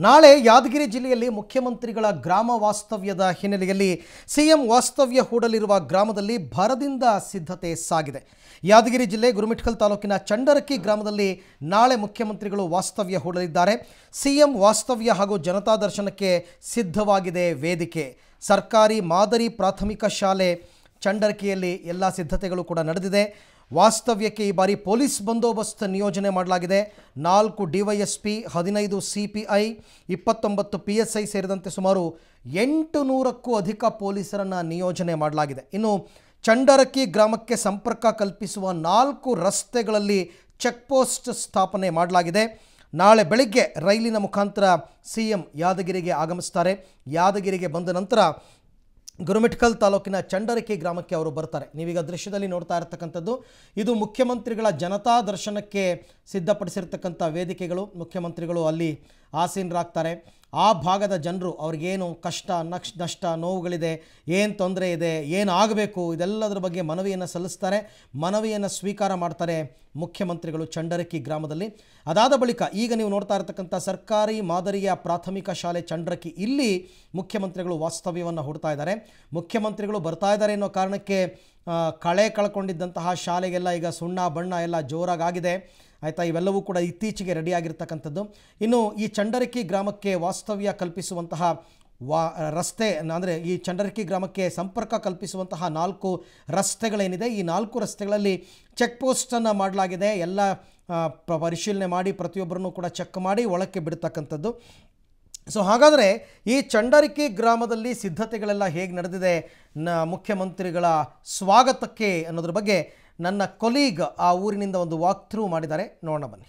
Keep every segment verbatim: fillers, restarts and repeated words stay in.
ನಾಳೆ ಯಾದಗಿರಿ ಜಿಲ್ಲೆಯಲ್ಲಿ ಮುಖ್ಯಮಂತ್ರಿಗಳ ಗ್ರಾಮ ವಾಸ್ತವ್ಯದ ಹಿನ್ನೆಲೆಯಲ್ಲಿ ಸಿಎಂ ವಾಸ್ತವ್ಯ ಹೂಡಲಿರುವ ಗ್ರಾಮದಲ್ಲಿ ಭರದಿಂದ ಸಿದ್ಧತೆ ಸಾಗಿದೆ. ಯಾದಗಿರಿ ಜಿಲ್ಲೆ ಗುರುಮಿಠಕಲ್ ತಾಲೂಕಿನ ಚಂಡರಕಿ ಗ್ರಾಮದಲ್ಲಿ ನಾಳೆ ಮುಖ್ಯಮಂತ್ರಿಗಳು ವಾಸ್ತವ್ಯ ಹೂಡಲಿದ್ದಾರೆ. ಸಿಎಂ ವಾಸ್ತವ್ಯ ಹಾಗೂ ಜನತಾ ದರ್ಶನಕ್ಕೆ ಸಿದ್ಧವಾಗಿದೆ ವೇದಿಕೆ. ಸರ್ಕಾರಿ ಮಾದರಿ ಪ್ರಾಥಮಿಕ ಶಾಲೆ ಚಂಡರಕಿಯಲ್ಲಿ ಎಲ್ಲ ಸಿದ್ಧತೆಗಳು ಕೂಡ ನಡೆದಿದೆ. ವಾಸ್ತವ್ಯಕ್ಕೆ ಈ ಬಾರಿ ಪೊಲೀಸ್ ಬಂದೋಬಸ್ತ್ ನಿಯೋಜನೆ ಮಾಡಲಾಗಿದೆ. ನಾಲ್ಕು ಡಿವೈಎಸ್ಪಿ, ಹದಿನೈದು ಸಿಪಿಐ, ಇಪ್ಪತ್ತೊಂಬತ್ತು ಪಿಎಸ್ಐ ಸೇರಿದಂತೆ ಸುಮಾರು ಎಂಟು ನೂರಕ್ಕೂ ಅಧಿಕ ಪೊಲೀಸರನ್ನು ನಿಯೋಜನೆ ಮಾಡಲಾಗಿದೆ. ಇನ್ನು ಚಂಡರಕಿ ಗ್ರಾಮಕ್ಕೆ ಸಂಪರ್ಕ ಕಲ್ಪಿಸುವ ನಾಲ್ಕು ರಸ್ತೆಗಳಲ್ಲಿ ಚೆಕ್ಪೋಸ್ಟ್ ಸ್ಥಾಪನೆ ಮಾಡಲಾಗಿದೆ. ನಾಳೆ ಬೆಳಗ್ಗೆ ರೈಲಿನ ಮುಖಾಂತರ ಸಿಎಂ ಯಾದಗಿರಿಗೆ ಆಗಮಿಸ್ತಾರೆ. ಯಾದಗಿರಿಗೆ ಬಂದ ನಂತರ ಗುರುಮಿಠಕಲ್ ತಾಲೂಕಿನ ಚಂಡರಕಿ ಗ್ರಾಮಕ್ಕೆ ಅವರು ಬರ್ತಾರೆ. ನೀವೀಗ ದೃಶ್ಯದಲ್ಲಿ ನೋಡ್ತಾ ಇರತಕ್ಕಂಥದ್ದು ಇದು ಮುಖ್ಯಮಂತ್ರಿಗಳ ಜನತಾ ದರ್ಶನಕ್ಕೆ ಸಿದ್ಧಪಡಿಸಿರ್ತಕ್ಕಂಥ ವೇದಿಕೆಗಳು. ಮುಖ್ಯಮಂತ್ರಿಗಳು ಅಲ್ಲಿ ಆಸೀನರಾಗ್ತಾರೆ. ಆ ಭಾಗದ ಜನರು ಅವ್ರಿಗೇನು ಕಷ್ಟ ನಕ್ಷ ನಷ್ಟ ನೋವುಗಳಿದೆ, ಏನು ತೊಂದರೆ ಇದೆ, ಏನು ಆಗಬೇಕು, ಇದೆಲ್ಲದರ ಬಗ್ಗೆ ಮನವಿಯನ್ನು ಸಲ್ಲಿಸ್ತಾರೆ. ಮನವಿಯನ್ನು ಸ್ವೀಕಾರ ಮಾಡ್ತಾರೆ ಮುಖ್ಯಮಂತ್ರಿಗಳು ಚಂಡರಕಿ ಗ್ರಾಮದಲ್ಲಿ. ಅದಾದ ಬಳಿಕ ಈಗ ನೀವು ನೋಡ್ತಾ ಇರತಕ್ಕಂಥ ಸರ್ಕಾರಿ ಮಾದರಿಯ ಪ್ರಾಥಮಿಕ ಶಾಲೆ ಚಂಡರಕಿ, ಇಲ್ಲಿ ಮುಖ್ಯಮಂತ್ರಿಗಳು ವಾಸ್ತವ್ಯವನ್ನು ಹೂಡ್ತಾ ಇದ್ದಾರೆ. ಮುಖ್ಯಮಂತ್ರಿಗಳು ಬರ್ತಾ ಇದ್ದಾರೆ ಅನ್ನೋ ಕಾರಣಕ್ಕೆ ಕಳೆ ಕಳ್ಕೊಂಡಿದ್ದಂತಹ ಶಾಲೆಗೆಲ್ಲ ಈಗ ಸುಣ್ಣ ಬಣ್ಣ ಎಲ್ಲ ಜೋರಾಗಿದೆ ಆಯಿತಾ. ಇವೆಲ್ಲವೂ ಕೂಡ ಇತ್ತೀಚೆಗೆ ರೆಡಿಯಾಗಿರ್ತಕ್ಕಂಥದ್ದು. ಇನ್ನು ಈ ಚಂಡರಕಿ ಗ್ರಾಮಕ್ಕೆ ವಾಸ್ತವ್ಯ ಕಲ್ಪಿಸುವಂತಹ ವಾ ರಸ್ತೆ ಅಂದರೆ ಈ ಚಂಡರಕಿ ಗ್ರಾಮಕ್ಕೆ ಸಂಪರ್ಕ ಕಲ್ಪಿಸುವಂತಹ ನಾಲ್ಕು ರಸ್ತೆಗಳೇನಿದೆ, ಈ ನಾಲ್ಕು ರಸ್ತೆಗಳಲ್ಲಿ ಚೆಕ್ ಪೋಸ್ಟನ್ನು ಮಾಡಲಾಗಿದೆ. ಎಲ್ಲ ಪರಿಶೀಲನೆ ಮಾಡಿ ಪ್ರತಿಯೊಬ್ಬರನ್ನು ಕೂಡ ಚೆಕ್ ಮಾಡಿ ಒಳಕ್ಕೆ ಬಿಡ್ತಕ್ಕಂಥದ್ದು. ಸೊ ಹಾಗಾದರೆ ಈ ಚಂಡರಕಿ ಗ್ರಾಮದಲ್ಲಿ ಸಿದ್ಧತೆಗಳೆಲ್ಲ ಹೇಗೆ ನಡೆದಿದೆ ನ ಮುಖ್ಯಮಂತ್ರಿಗಳ ಸ್ವಾಗತಕ್ಕೆ ಅನ್ನೋದ್ರ ಬಗ್ಗೆ ನನ್ನ ಕೊಲೀಗ್ ಆ ಊರಿನಿಂದ ಒಂದು ವಾಕ್ ಥ್ರೂ ಮಾಡಿದ್ದಾರೆ, ನೋಡೋಣ ಬನ್ನಿ.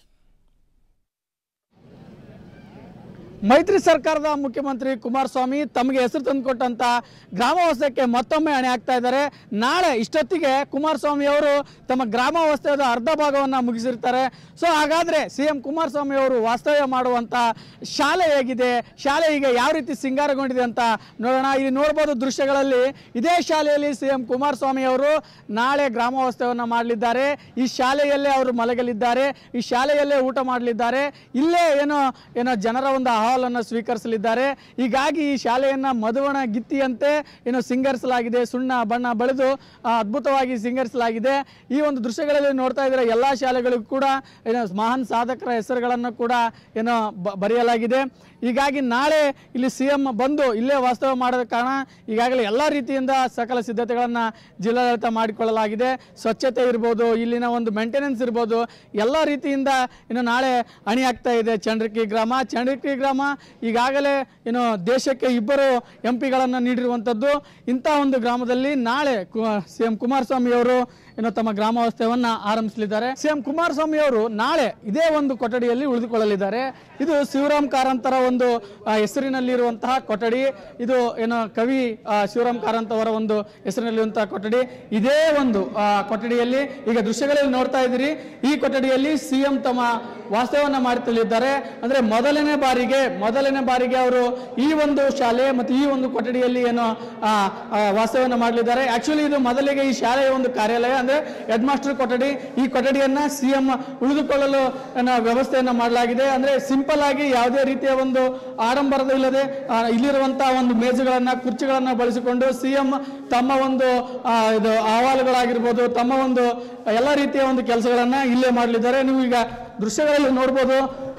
ಮೈತ್ರಿ ಸರ್ಕಾರದ ಮುಖ್ಯಮಂತ್ರಿ ಕುಮಾರಸ್ವಾಮಿ ತಮಗೆ ಹೆಸರು ತಂದುಕೊಟ್ಟಂತ ಗ್ರಾಮ ವಾಸ್ತವ್ಯಕ್ಕೆ ಮತ್ತೊಮ್ಮೆ ಅಣೆ ಆಗ್ತಾ ಇದ್ದಾರೆ. ನಾಳೆ ಇಷ್ಟೊತ್ತಿಗೆ ಕುಮಾರಸ್ವಾಮಿ ಅವರು ತಮ್ಮ ಗ್ರಾಮ ವಾಸ್ತವ್ಯದ ಅರ್ಧ ಭಾಗವನ್ನು ಮುಗಿಸಿರ್ತಾರೆ. ಸೊ ಹಾಗಾದರೆ ಸಿ ಎಂ ಕುಮಾರಸ್ವಾಮಿ ಅವರು ವಾಸ್ತವ್ಯ ಮಾಡುವಂಥ ಶಾಲೆ ಹೇಗಿದೆ, ಶಾಲೆ ಈಗ ಯಾವ ರೀತಿ ಸಿಂಗಾರಗೊಂಡಿದೆ ಅಂತ ನೋಡೋಣ. ಇಲ್ಲಿ ನೋಡ್ಬೋದು ದೃಶ್ಯಗಳಲ್ಲಿ, ಇದೇ ಶಾಲೆಯಲ್ಲಿ ಸಿ ಎಂ ಕುಮಾರಸ್ವಾಮಿ ಅವರು ನಾಳೆ ಗ್ರಾಮ ವಾಸ್ತವ್ಯವನ್ನು ಮಾಡಲಿದ್ದಾರೆ. ಈ ಶಾಲೆಯಲ್ಲೇ ಅವರು ಮಲಗಲಿದ್ದಾರೆ, ಈ ಶಾಲೆಯಲ್ಲೇ ಊಟ ಮಾಡಲಿದ್ದಾರೆ, ಇಲ್ಲೇ ಏನೋ ಏನೋ ಜನರ ಒಂದು ಅನ್ನು ಸ್ವೀಕರಿಸಲಿದ್ದಾರೆ. ಹೀಗಾಗಿ ಈ ಶಾಲೆಯನ್ನ ಮಧುವಣ ಗಿತ್ತಿಯಂತೆ ಏನು ಸಿಂಗರಿಸಲಾಗಿದೆ, ಸುಣ್ಣ ಬಣ್ಣ ಬಳಿದು ಅದ್ಭುತವಾಗಿ ಸಿಂಗರಿಸಲಾಗಿದೆ. ಈ ಒಂದು ದೃಶ್ಯಗಳಲ್ಲಿ ನೋಡ್ತಾ ಇದ್ರೆ ಎಲ್ಲಾ ಶಾಲೆಗಳಿಗೂ ಕೂಡ ಏನು ಮಹಾನ್ ಸಾಧಕರ ಹೆಸರುಗಳನ್ನು ಕೂಡ ಏನೋ ಬರೆಯಲಾಗಿದೆ. ಹೀಗಾಗಿ ನಾಳೆ ಇಲ್ಲಿ ಸಿ ಎಂ ಬಂದು ಇಲ್ಲೇ ವಾಸ್ತವ್ಯ ಮಾಡೋದ ಕಾರಣ ಈಗಾಗಲೇ ಎಲ್ಲ ರೀತಿಯಿಂದ ಸಕಲ ಸಿದ್ಧತೆಗಳನ್ನು ಜಿಲ್ಲಾಡಳಿತ ಮಾಡಿಕೊಳ್ಳಲಾಗಿದೆ. ಸ್ವಚ್ಛತೆ ಇರ್ಬೋದು, ಇಲ್ಲಿನ ಒಂದು ಮೇಂಟೆನೆನ್ಸ್ ಇರ್ಬೋದು, ಎಲ್ಲ ರೀತಿಯಿಂದ ಇನ್ನು ನಾಳೆ ಅಣಿ ಆಗ್ತಾ ಇದೆ ಚಂಡರಕಿ ಗ್ರಾಮ. ಚಂಡರಕಿ ಗ್ರಾಮ ಈಗಾಗಲೇ ಏನು ದೇಶಕ್ಕೆ ಇಬ್ಬರು ಎಂ ಪಿಗಳನ್ನು ನೀಡಿರುವಂಥದ್ದು. ಇಂಥ ಒಂದು ಗ್ರಾಮದಲ್ಲಿ ನಾಳೆ ಸಿ ಎಂ ಕುಮಾರಸ್ವಾಮಿ ಅವರು ಏನು ತಮ್ಮ ಗ್ರಾಮ ವಾಸ್ತವ್ಯವನ್ನು ಆರಂಭಿಸಲಿದ್ದಾರೆ. ಸಿ ಎಂ ಕುಮಾರಸ್ವಾಮಿ ಅವರು ನಾಳೆ ಇದೇ ಒಂದು ಕೊಠಡಿಯಲ್ಲಿ ಉಳಿದುಕೊಳ್ಳಲಿದ್ದಾರೆ. ಇದು ಶಿವರಾಮ್ ಕಾರಂತರ ಒಂದು ಹೆಸರಿನಲ್ಲಿರುವಂತಹ ಕೊಠಡಿ. ಇದು ಏನು ಕವಿ ಶಿವರಾಮ್ ಕಾರಂತ್ ಅವರ ಒಂದು ಹೆಸರಿನಲ್ಲಿರುವಂತಹ ಕೊಠಡಿ. ಇದೇ ಒಂದು ಕೊಠಡಿಯಲ್ಲಿ ಈಗ ದೃಶ್ಯಗಳಲ್ಲಿ ನೋಡ್ತಾ ಇದ್ದೀರಿ, ಈ ಕೊಠಡಿಯಲ್ಲಿ ಸಿ ಎಂ ತಮ್ಮ ವಾಸ್ತವ್ಯವನ್ನು ಮಾಡುತ್ತಲಿದ್ದಾರೆ. ಅಂದ್ರೆ ಮೊದಲನೇ ಬಾರಿಗೆ ಮೊದಲನೇ ಬಾರಿಗೆ ಅವರು ಈ ಒಂದು ಶಾಲೆ ಮತ್ತು ಈ ಒಂದು ಕೊಠಡಿಯಲ್ಲಿ ಏನು ವಾಸ್ತವ್ಯವನ್ನು ಮಾಡಲಿದ್ದಾರೆ. ಆಕ್ಚುಲಿ ಇದು ಮೊದಲಿಗೆ ಈ ಶಾಲೆಯ ಒಂದು ಕಾರ್ಯಾಲಯ ಅಂದ್ರೆ ಹೆಡ್ ಮಾಸ್ಟರ್ ಕೊಠಡಿ. ಈ ಕೊಠಡಿಯನ್ನ ಸಿಎಂ ಉಳಿದುಕೊಳ್ಳಲು ವ್ಯವಸ್ಥೆಯನ್ನ ಮಾಡಲಾಗಿದೆ. ಅಂದ್ರೆ ಸಿಂಪಲ್ ಆಗಿ ಯಾವುದೇ ರೀತಿಯ ಒಂದು ಆಡಂಬರದ ಇಲ್ಲದೆ ಇಲ್ಲಿರುವಂತಹ ಒಂದು ಮೇಜುಗಳನ್ನ ಕುರ್ಚಿಗಳನ್ನ ಬಳಸಿಕೊಂಡು ಸಿಎಂ ತಮ್ಮ ಒಂದು ಇದು ಅಹವಾಲುಗಳಾಗಿರ್ಬೋದು, ತಮ್ಮ ಒಂದು ಎಲ್ಲ ರೀತಿಯ ಒಂದು ಕೆಲಸಗಳನ್ನ ಇಲ್ಲೇ ಮಾಡಲಿದ್ದಾರೆ. ನೀವು ಈಗ ದೃಶ್ಯಗಳಲ್ಲಿ ನೋಡ್ಬೋದು,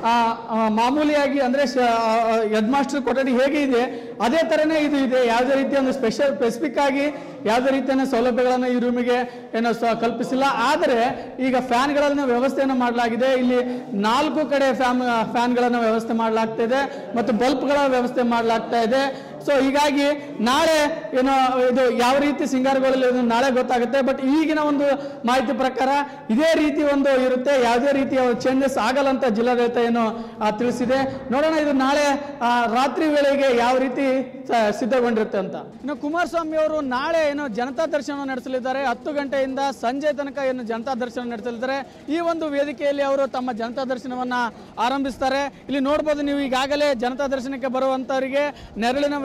ಮಾಮೂಲಿಯಾಗಿ ಅಂದ್ರೆ ಹೆಡ್ ಮಾಸ್ಟರ್ ಕೊಠಡಿ ಹೇಗೆ ಇದೆ ಅದೇ ತರನೇ ಇದು ಇದೆ. ಯಾವುದೇ ರೀತಿಯ ಒಂದು ಸ್ಪೆಷಲ್ ಸ್ಪೆಸಿಫಿಕ್ ಆಗಿ ಯಾವುದೇ ರೀತಿಯ ಸೌಲಭ್ಯಗಳನ್ನು ಈ ರೂಮಿಗೆ ಏನೋ ಕಲ್ಪಿಸಿಲ್ಲ. ಆದರೆ ಈಗ ಫ್ಯಾನ್ಗಳನ್ನ ವ್ಯವಸ್ಥೆಯನ್ನು ಮಾಡಲಾಗಿದೆ. ಇಲ್ಲಿ ನಾಲ್ಕು ಕಡೆ ಫ್ಯಾನ್ ಫ್ಯಾನ್ಗಳನ್ನು ವ್ಯವಸ್ಥೆ ಮಾಡಲಾಗ್ತಾ ಇದೆ ಮತ್ತು ಬಲ್ಬ್ಗಳ ವ್ಯವಸ್ಥೆ ಮಾಡಲಾಗ್ತಾ ಇದೆ. ಸೊ ಹೀಗಾಗಿ ನಾಳೆ ಏನೋ ಇದು ಯಾವ ರೀತಿ ಸಿಂಗಾರಗೊಳ್ಳಲಿ ನಾಳೆ ಗೊತ್ತಾಗುತ್ತೆ. ಬಟ್ ಈಗಿನ ಒಂದು ಮಾಹಿತಿ ಪ್ರಕಾರ ಇದೇ ರೀತಿ ಒಂದು ಇರುತ್ತೆ, ಯಾವುದೇ ರೀತಿಯ ಚೇಂಜಸ್ ಆಗಲ್ಲ ಅಂತ ಜಿಲ್ಲಾಡಳಿತ ಏನು ತಿಳಿಸಿದೆ. ನೋಡೋಣ ಇದು ನಾಳೆ ರಾತ್ರಿ ವೇಳೆಗೆ ಯಾವ ರೀತಿ ಸಿದ್ಧಗೊಂಡಿರುತ್ತೆ ಅಂತ. ಇನ್ನು ಕುಮಾರಸ್ವಾಮಿ ಅವರು ನಾಳೆ ಏನು ಜನತಾ ದರ್ಶನ ನಡೆಸಲಿದ್ದಾರೆ. ಹತ್ತು ಗಂಟೆಯಿಂದ ಸಂಜೆ ತನಕ ಏನು ಜನತಾ ದರ್ಶನ ನಡೆಸಲಿದ್ದಾರೆ. ಈ ಒಂದು ವೇದಿಕೆಯಲ್ಲಿ ಅವರು ತಮ್ಮ ಜನತಾ ದರ್ಶನವನ್ನ ಆರಂಭಿಸ್ತಾರೆ. ಇಲ್ಲಿ ನೋಡ್ಬೋದು ನೀವು, ಈಗಾಗಲೇ ಜನತಾ ದರ್ಶನಕ್ಕೆ ಬರುವಂತವರಿಗೆ ನೆರಳಿನ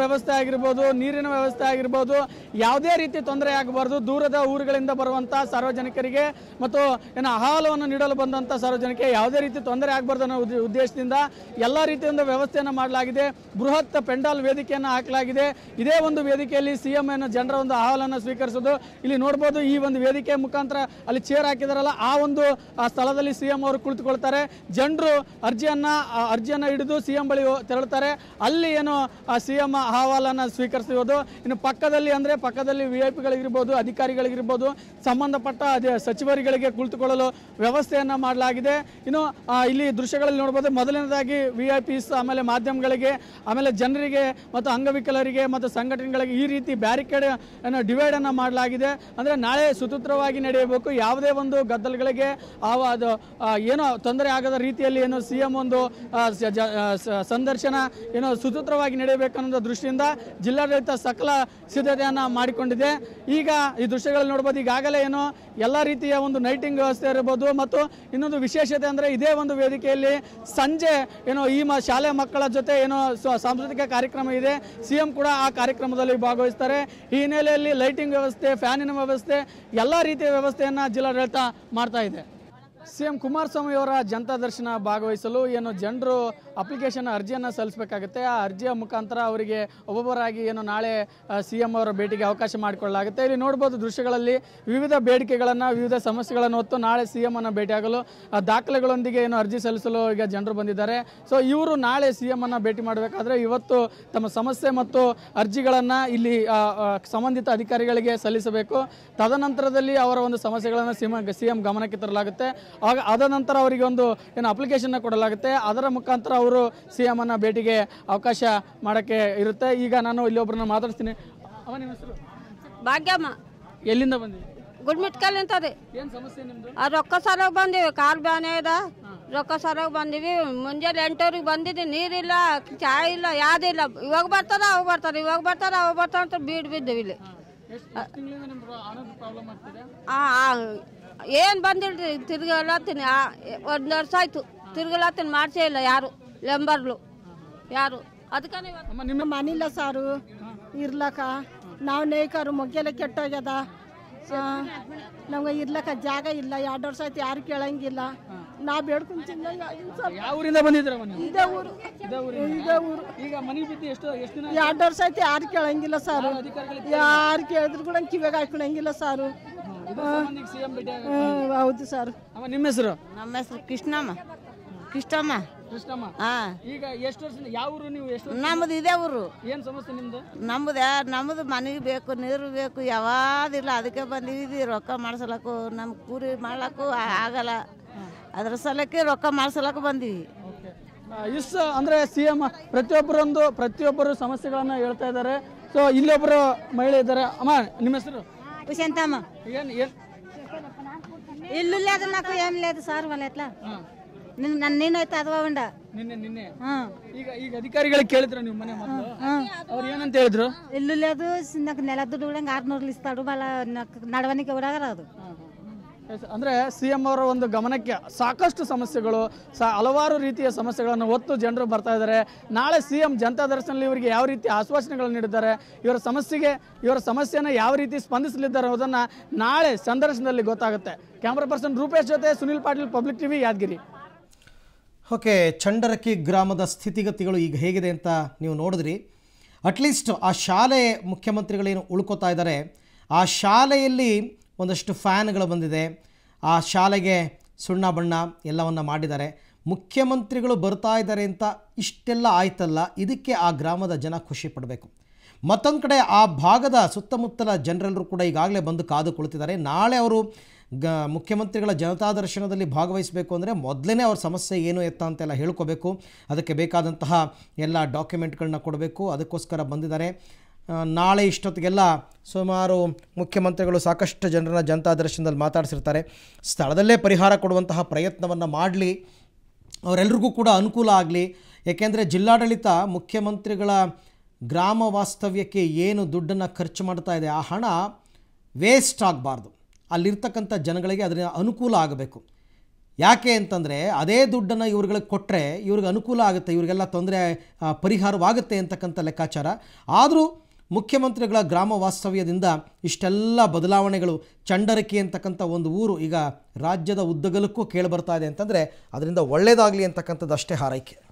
ವ್ಯವಸ್ಥೆ ಆಗಿರ್ಬೋದು, ನೀರಿನ ವ್ಯವಸ್ಥೆ ಆಗಿರ್ಬೋದು, ಯಾವುದೇ ರೀತಿ ತೊಂದರೆ ಆಗಬಾರ್ದು. ದೂರದ ಊರುಗಳಿಂದ ಬರುವಂಥ ಸಾರ್ವಜನಿಕರಿಗೆ ಮತ್ತು ಏನು ಅಹವಾಲುವನ್ನು ನೀಡಲು ಬಂದಂಥ ಸಾರ್ವಜನಿಕರಿಗೆ ಯಾವುದೇ ರೀತಿ ತೊಂದರೆ ಆಗಬಾರ್ದು ಅನ್ನೋ ಉದ್ದೇ- ಉದ್ದೇಶದಿಂದ ಎಲ್ಲ ರೀತಿಯಿಂದ ವ್ಯವಸ್ಥೆಯನ್ನು ಮಾಡಲಾಗಿದೆ. ಬೃಹತ್ ಪೆಂಡಾಲ್ ವೇದಿಕೆಯನ್ನು ಹಾಕಲಾಗಿದೆ. ಇದೇ ಒಂದು ವೇದಿಕೆಯಲ್ಲಿ ಸಿ ಎಂ ಏನು ಜನರ ಒಂದು ಅಹವಾಲನ್ನು ಸ್ವೀಕರಿಸೋದು ಇಲ್ಲಿ ನೋಡ್ಬೋದು. ಈ ಒಂದು ವೇದಿಕೆ ಮುಖಾಂತರ ಅಲ್ಲಿ ಚೇರ್ ಹಾಕಿದಾರಲ್ಲ, ಆ ಒಂದು ಆ ಸ್ಥಳದಲ್ಲಿ ಸಿ ಎಂ ಅವರು ಕುಳಿತುಕೊಳ್ತಾರೆ. ಜನರು ಅರ್ಜಿಯನ್ನ ಆ ಅರ್ಜಿಯನ್ನು ಹಿಡಿದು ಸಿ ಎಂ ಬಳಿ ತೆರಳುತ್ತಾರೆ. ಅಲ್ಲಿ ಏನು ಆ ಸಿ ಎಂ ಅಹವಾಲನ್ನು ಸ್ವೀಕರಿಸುವುದು. ಇನ್ನು ಪಕ್ಕದಲ್ಲಿ ಅಂದರೆ ಪಕ್ಕದಲ್ಲಿ ವಿ ಐ ಪಿಗಳಿಗಿರ್ಬೋದು, ಅಧಿಕಾರಿಗಳಿಗಿರ್ಬೋದು, ಸಂಬಂಧಪಟ್ಟ ಅದೇ ಸಚಿವರುಗಳಿಗೆ ಕುಳಿತುಕೊಳ್ಳಲು ವ್ಯವಸ್ಥೆಯನ್ನು ಮಾಡಲಾಗಿದೆ. ಇನ್ನು ಆ, ಇಲ್ಲಿ ದೃಶ್ಯಗಳಲ್ಲಿ ನೋಡ್ಬೋದು. ಮೊದಲನೇದಾಗಿ ವಿ ಐ ಪಿಸ್, ಆಮೇಲೆ ಮಾಧ್ಯಮಗಳಿಗೆ, ಆಮೇಲೆ ಜನರಿಗೆ ಮತ್ತು ಅಂಗವಿಕಲರಿಗೆ ಮತ್ತು ಸಂಘಟನೆಗಳಿಗೆ ಈ ರೀತಿ ಬ್ಯಾರಿಕೇಡ್ ಅನ್ನು ಡಿವೈಡ್ ಅನ್ನು ಮಾಡಲಾಗಿದೆ. ಅಂದರೆ ನಾಳೆ ಸುಸೂತ್ರವಾಗಿ ನಡೆಯಬೇಕು. ಯಾವುದೇ ಒಂದು ಗದ್ದಲಗಳಿಗೆ ಆ ಅದು ಏನೋ ತೊಂದರೆ ಆಗದ ರೀತಿಯಲ್ಲಿ ಏನು ಸಿ ಎಂ ಒಂದು ಆ, ಜ- ಆ, ಸ- ಸಂದರ್ಶನ ಏನೋ ಸುಸೂತ್ರವಾಗಿ ನಡೆಯಬೇಕನ್ನೋ ದೃಷ್ಟಿಯಿಂದ ಜಿಲ್ಲಾಡಳಿತ ಸಕಲ ಸಿದ್ಧತೆಯನ್ನು ಮಾಡಿಕೊಂಡಿದೆ. ಈಗ ಈ ದೃಶ್ಯಗಳಲ್ಲಿ ನೋಡ್ಬೋದು. ಈಗಾಗಲೇ ಏನು ಎಲ್ಲ ರೀತಿಯ ಒಂದು ನೈಟಿಂಗ್ ವ್ಯವಸ್ಥೆ ಇರಬಹುದು. ಮತ್ತು ಇನ್ನೊಂದು ವಿಶೇಷತೆ ಅಂದರೆ ಇದೇ ಒಂದು ವೇದಿಕೆಯಲ್ಲಿ ಸಂಜೆ ಏನೋ ಈ ಮ ಶಾಲೆ ಮಕ್ಕಳ ಜೊತೆ ಏನೋ ಸಾಂಸ್ಕೃತಿಕ ಕಾರ್ಯಕ್ರಮ ಇದೆ. ಸಿ ಎಂ ಕೂಡ ಆ ಕಾರ್ಯಕ್ರಮದಲ್ಲಿ ಭಾಗವಹಿಸ್ತಾರೆ. ಈ ಹಿನ್ನೆಲೆಯಲ್ಲಿ ಲೈಟಿಂಗ್ ವ್ಯವಸ್ಥೆ, ಫ್ಯಾನಿನ ವ್ಯವಸ್ಥೆ, ಎಲ್ಲ ರೀತಿಯ ವ್ಯವಸ್ಥೆಯನ್ನು ಜಿಲ್ಲಾಡಳಿತ ಮಾಡ್ತಾ ಇದೆ. ಸಿ ಎಂ ಕುಮಾರಸ್ವಾಮಿ ಅವರ ಜನತಾ ದರ್ಶನ ಭಾಗವಹಿಸಲು ಏನು ಜನರು ಅಪ್ಲಿಕೇಶನ್ ಅರ್ಜಿಯನ್ನು ಸಲ್ಲಿಸಬೇಕಾಗುತ್ತೆ. ಆ ಅರ್ಜಿಯ ಮುಖಾಂತರ ಅವರಿಗೆ ಒಬ್ಬೊಬ್ಬರಾಗಿ ಏನು ನಾಳೆ ಸಿ ಎಂ ಅವರ ಭೇಟಿಗೆ ಅವಕಾಶ ಮಾಡಿಕೊಳ್ಳಲಾಗುತ್ತೆ. ಇಲ್ಲಿ ನೋಡ್ಬೋದು ದೃಶ್ಯಗಳಲ್ಲಿ ವಿವಿಧ ಬೇಡಿಕೆಗಳನ್ನು, ವಿವಿಧ ಸಮಸ್ಯೆಗಳನ್ನು ಹೊತ್ತು ನಾಳೆ ಸಿ ಎಂ ಅನ್ನು ಭೇಟಿಯಾಗಲು ದಾಖಲೆಗಳೊಂದಿಗೆ ಏನು ಅರ್ಜಿ ಸಲ್ಲಿಸಲು ಈಗ ಜನರು ಬಂದಿದ್ದಾರೆ. ಸೊ ಇವರು ನಾಳೆ ಸಿ ಎಂ ಅನ್ನು ಭೇಟಿ ಮಾಡಬೇಕಾದ್ರೆ ಇವತ್ತು ತಮ್ಮ ಸಮಸ್ಯೆ ಮತ್ತು ಅರ್ಜಿಗಳನ್ನು ಇಲ್ಲಿ ಸಂಬಂಧಿತ ಅಧಿಕಾರಿಗಳಿಗೆ ಸಲ್ಲಿಸಬೇಕು. ತದನಂತರದಲ್ಲಿ ಅವರ ಒಂದು ಸಮಸ್ಯೆಗಳನ್ನು ಸಿ ಎಂ ಸಿ ಎಂ ಗಮನಕ್ಕೆ ತರಲಾಗುತ್ತೆ. ಆಗ ಅದ ನಂತರ ಅವರಿಗೆ ಒಂದು ಏನು ಅಪ್ಲಿಕೇಶನ್ ಕೊಡಲಾಗುತ್ತೆ. ಅದರ ಮುಖಾಂತರ ಅವರು ಸಿ ಎಂ ಅನ್ನ ಭೇಟಿಗೆ ಅವಕಾಶ ಮಾಡೋಕ್ಕೆ ಇರುತ್ತೆ. ಈಗ ನಾನು ಇಲ್ಲಿ ಒಬ್ಬರನ್ನ ಮಾತಾಡ್ತೀನಿ. ಅವ ನಿಮ್ಮ ಹೆಸರು? ಭಾಗ್ಯಮ್ಮ. ಎಲ್ಲಿಂದ ಬಂದಿದ್ದೀವಿ? ಗುಡ್ಮಿಟ್ಕಲ್ ಅಂತದೆ. ಏನು ಸಮಸ್ಯೆ ನಿಮ್ಮದು? ಆ ರೊಕ್ಕ ಸರಾಗ ಬಂದೀವಿ. ಕಾಲ್ ಬ್ಯಾನೆ ಇದೆ, ರೊಕ್ಕ ಸರಾಗ ಬಂದೀವಿ. ಮುಂಜಾನೆ ಎಂಟೂವರೆಗೆ ಬಂದಿದ್ದೀವಿ. ನೀರಿಲ್ಲ, ಚಾ ಇಲ್ಲ, ಯಾವುದಿಲ್ಲ. ಇವಾಗ ಬರ್ತಾರ ಅವಾಗ ಬರ್ತಾರೆ, ಇವಾಗ ಬರ್ತಾರ ಅವಾಗ ಬರ್ತಾರ ಅಂತ ಬೀಡ್ ಬಿದ್ದೀವಿ ಇಲ್ಲಿ. ಏನು ಬಂದಿಲ್ರಿ, ತಿರ್ಗಲತ್ತೀನಿ. ಒಂದು ವರ್ಷ ಆಯ್ತು ತಿರ್ಗಲತ್ತೀನಿ, ಮಾಡ್ಸೇ ಇಲ್ಲ ಯಾರು ಲೆಂಬರ್ಲು ಯಾರು. ಅದಕ್ಕೆ ನಿಮ್ಮ ಮನಿಲ್ಲ ಸಾರು ಇರ್ಲಕ್ಕ, ನಾವು ನೇಕಾರು ಮೊಗ್ಗೆಲ್ಲ ಕೆಟ್ಟೋಗ್ಯದ. ನಮ್ಗೆ ಇರ್ಲಕ್ಕ ಜಾಗ ಇಲ್ಲ. ಎರಡು ವರ್ಷ ಆಯ್ತು, ಯಾರು ಕೇಳಂಗಿಲ್ಲ. ನಾವು ಬೇಡ್ಕೊಂಡು ಯಾವ ಊರಿಂದ ಬಂದಿದ್ರ? ಇದೇ ಊರು, ಇದೇ ಊರು. ಈಗ ಮನೆ ಬಿದ್ದು ಎಷ್ಟು ಎಷ್ಟು ದಿನ? ಎರಡು ವರ್ಷ ಆಯ್ತು, ಯಾರು ಕೇಳಂಗಿಲ್ಲ ಸಾರು. ಯಾರು ಕೇಳಿದ್ರು ಕೂಡ ಕಿವಿಗೆ ಹಾಕೊಳಂಗಿಲ್ಲ ಸಾರು. ಹೌದು ಸರ್. ನಿಮ್ಮ ಹೆಸರು? ನಮ್ಮ ಹೆಸರು ಕೃಷ್ಣಮ್ಮ. ಕೃಷ್ಣಮ್ಮ ಕೃಷ್ಣಮ್ಮ. ಈಗ ಎಷ್ಟು ವರ್ಷ? ಯಾವ ಊರು ನೀವು? ಎಷ್ಟು? ನಮ್ಮದು ಇದೇ ಊರು. ಏನು ಸಮಸ್ಯೆ ನಿಮ್ದು? ನಮ್ಮದು ನಮ್ಮದು ಮನೆಗೆ ಬೇಕು, ನೀರು ಬೇಕು, ಯಾವ್ದಿಲ್ಲ. ಅದಕ್ಕೆ ಬಂದಿದ್ದೀವಿ ರೊಕ್ಕ ಮಾಡ್ಸಲಕ್ಕೂ, ನಮ್ಗೆ ಕೂಲಿ ಮಾಡ್ಲಕ್ಕೂ ಆಗಲ್ಲ. ಅದ್ರ ಸಲಕ್ಕೆ ರೊಕ್ಕ ಮಾಡ್ಸಲಕ್ಕೂ ಬಂದೀವಿ. ಇಸ್ ಅಂದ್ರೆ ಸಿ ಎಂ ಪ್ರತಿಯೊಬ್ಬರೊಂದು ಪ್ರತಿಯೊಬ್ಬರು ಸಮಸ್ಯೆಗಳನ್ನ ಹೇಳ್ತಾ ಇದ್ದಾರೆ. ಸೊ ಇಲ್ಲೊಬ್ಬರು ಮಹಿಳೆ ಇದ್ದಾರೆ. ಅಮ್ಮ ನಿಮ್ಮ ಹೆಸರು? శాంతమ్మ ಏನು ಏನು ఇల్లు లేదు, నాకు ఏం లేదు సార్. వాళ్ళు ఎట్లా నన్ను నేనైతే అదవండ ನಿನ್ನೆ ನಿನ್ನೆ ಈಗ ಈಗ ಅಧಿಕಾರಿಗಳಿಗೆ ಕೇಳಿದ್ರ ನೀವು ಮನೆ ಮೊದಲು? ಅವ್ರು ಏನಂತ ಹೇಳಿದ್ರು? ఇల్లు లేదు, నాకు నెల దుడ్డు కూడా ఆరునూరులు ఇస్తాడు. వాళ్ళ నాకు నడవనికి కూడా రాదు. ಅಂದ್ರೆ ಸಿ ಎಂ ಅವರ ಒಂದು ಗಮನಕ್ಕೆ ಸಾಕಷ್ಟು ಸಮಸ್ಯೆಗಳು, ಹಲವಾರು ರೀತಿಯ ಸಮಸ್ಯೆಗಳನ್ನು ಹೊತ್ತು ಜನರು ಬರ್ತಾ ಇದ್ದಾರೆ. ನಾಳೆ ಸಿ ಎಂ ಜನತಾ ದರ್ಶನದಲ್ಲಿ ಇವರಿಗೆ ಯಾವ ರೀತಿ ಆಶ್ವಾಸನೆಗಳನ್ನು ನೀಡಿದ್ದಾರೆ, ಇವರ ಸಮಸ್ಯೆಗೆ ಇವರ ಸಮಸ್ಯೆಯನ್ನು ಯಾವ ರೀತಿ ಸ್ಪಂದಿಸಲಿದ್ದಾರೆ ಅನ್ನೋದನ್ನು ನಾಳೆ ಸಂದರ್ಶನದಲ್ಲಿ ಗೊತ್ತಾಗುತ್ತೆ. ಕ್ಯಾಮ್ರಾ ಪರ್ಸನ್ ರೂಪೇಶ್ ಜೊತೆ Sunil Patil, public TV, Yadgiri. Okay, Chandaraki ಗ್ರಾಮದ ಸ್ಥಿತಿಗತಿಗಳು ಈಗ ಹೇಗಿದೆ ಅಂತ ನೀವು ನೋಡಿದ್ರಿ. ಅಟ್ಲೀಸ್ಟ್ ಆ ಶಾಲೆ ಮುಖ್ಯಮಂತ್ರಿಗಳೇನು ಉಳ್ಕೋತಾ ಇದ್ದಾರೆ, ಆ ಶಾಲೆಯಲ್ಲಿ ಒಂದಷ್ಟು ಫ್ಯಾನ್ಗಳು ಬಂದಿದೆ. ಆ ಶಾಲೆಗೆ ಸುಣ್ಣ ಬಣ್ಣ ಎಲ್ಲವನ್ನು ಮಾಡಿದ್ದಾರೆ. ಮುಖ್ಯಮಂತ್ರಿಗಳು ಬರ್ತಾ ಇದ್ದಾರೆ ಅಂತ ಇಷ್ಟೆಲ್ಲ ಆಯ್ತಲ್ಲ, ಇದಕ್ಕೆ ಆ ಗ್ರಾಮದ ಜನ ಖುಷಿ ಪಡಬೇಕು. ಮತ್ತೊಂದು ಕಡೆ ಆ ಭಾಗದ ಸುತ್ತಮುತ್ತಲ ಜನರೆಲ್ಲರೂ ಕೂಡ ಈಗಾಗಲೇ ಬಂದು ಕಾದು ಕುಳಿತಿದ್ದಾರೆ. ನಾಳೆ ಅವರು ಗ ಮುಖ್ಯಮಂತ್ರಿಗಳ ಜನತಾ ದರ್ಶನದಲ್ಲಿ ಭಾಗವಹಿಸಬೇಕು ಅಂದರೆ ಮೊದಲೇ ಅವ್ರ ಸಮಸ್ಯೆ ಏನು ಎತ್ತ ಅಂತೆಲ್ಲ ಹೇಳ್ಕೋಬೇಕು. ಅದಕ್ಕೆ ಬೇಕಾದಂತಹ ಎಲ್ಲ ಡಾಕ್ಯುಮೆಂಟ್ಗಳನ್ನ ಕೊಡಬೇಕು. ಅದಕ್ಕೋಸ್ಕರ ಬಂದಿದ್ದಾರೆ. ನಾಳೆ ಇಷ್ಟೊತ್ತಿಗೆಲ್ಲ ಸುಮಾರು ಮುಖ್ಯಮಂತ್ರಿಗಳು ಸಾಕಷ್ಟು ಜನರನ್ನ ಜನತಾ ದರ್ಶನದಲ್ಲಿ ಮಾತಾಡಿಸಿರ್ತಾರೆ. ಸ್ಥಳದಲ್ಲೇ ಪರಿಹಾರ ಕೊಡುವಂತಹ ಪ್ರಯತ್ನವನ್ನು ಮಾಡಲಿ, ಅವರೆಲ್ಲರಿಗೂ ಕೂಡ ಅನುಕೂಲ ಆಗಲಿ. ಏಕೆಂದರೆ ಜಿಲ್ಲಾಡಳಿತ ಮುಖ್ಯಮಂತ್ರಿಗಳ ಗ್ರಾಮ ವಾಸ್ತವ್ಯಕ್ಕೆ ಏನು ದುಡ್ಡನ್ನು ಖರ್ಚು ಮಾಡ್ತಾ ಇದೆ, ಆ ಹಣ ವೇಸ್ಟ್ ಆಗಬಾರ್ದು. ಅಲ್ಲಿರ್ತಕ್ಕಂಥ ಜನಗಳಿಗೆ ಅದರ ಅನುಕೂಲ ಆಗಬೇಕು. ಯಾಕೆ ಅಂತಂದರೆ ಅದೇ ದುಡ್ಡನ್ನು ಇವ್ರುಗಳಿಗೆ ಕೊಟ್ಟರೆ ಇವ್ರಿಗೆ ಅನುಕೂಲ ಆಗುತ್ತೆ, ಇವರಿಗೆಲ್ಲ ತೊಂದರೆ ಪರಿಹಾರವಾಗುತ್ತೆ ಅಂತಕ್ಕಂಥ ಲೆಕ್ಕಾಚಾರ. ಆದರೂ ಮುಖ್ಯಮಂತ್ರಿಗಳ ಗ್ರಾಮ ವಾಸ್ತವ್ಯದಿಂದ ಇಷ್ಟೆಲ್ಲ ಬದಲಾವಣೆಗಳು, ಚಂಡರಕಿ ಅಂತಕ್ಕಂಥ ಒಂದು ಊರು ಈಗ ರಾಜ್ಯದ ಉದ್ದಗಲಕ್ಕೂ ಕೇಳಿಬರ್ತಾ ಇದೆ ಅಂತಂದರೆ ಅದರಿಂದ ಒಳ್ಳೆಯದಾಗಲಿ ಅಂತಕ್ಕಂಥದ್ದು ಅಷ್ಟೇ ಹಾರೈಕೆ.